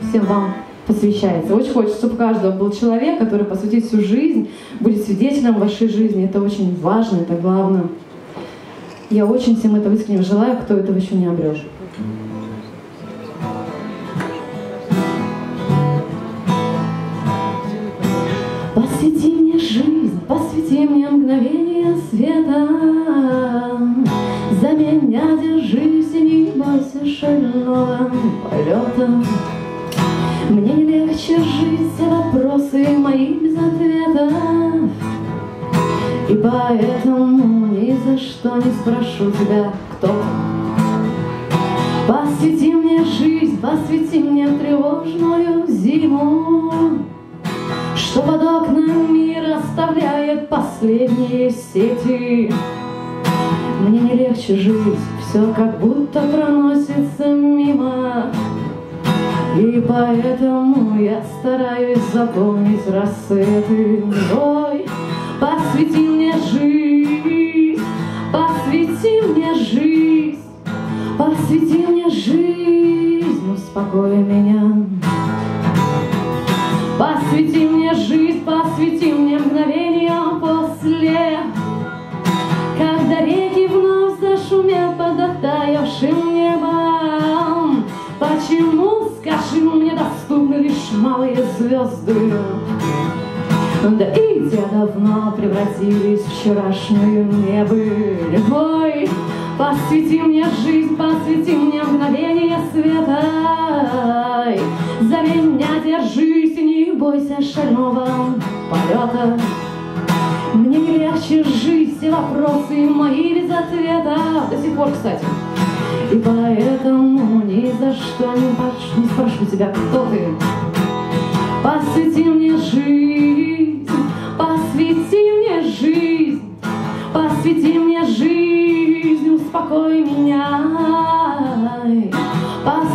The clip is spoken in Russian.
всем вам посвящается. Очень хочется, чтобы у каждого был человек, который посвятит всю жизнь, будет свидетелем вашей жизни. Это очень важно, это главное. Я очень всем этого искренне желаю, кто этого еще не обрел. Посвяти мне жизнь, посвяти мне мгновение света. За меня держись и не бойся шального полета. Мне не легче жить, все вопросы мои без ответов. И поэтому ни за что не спрошу тебя, кто ты. Посвяти мне жизнь, посвяти мне тревожную зиму, что под окнами мир оставляет последние сети. Мне не легче жить, все как будто проносится мимо. И поэтому я стараюсь заполнить рассветы. Ой, посвяти мне жизнь, посвяти мне жизнь, посвяти мне жизнь, успокой меня. Посвяти мне жизнь, посвяти мне мгновение после, когда реки вновь зашумят под оттаившим небом. Почему, скажи мне, доступны лишь малые звезды? Да и те давно превратились в вчерашнюю небыль. Ой, посвяти мне жизнь, посвяти мне мгновение света. За меня держись и не бойся шального полета. Мне не легче жить, все вопросы мои без ответа. До сих пор, кстати. И поэтому ни за что не спрошу тебя, кто ты. Посвяти мне жизнь, посвяти мне жизнь, посвяти мне жизнь, успокой меня.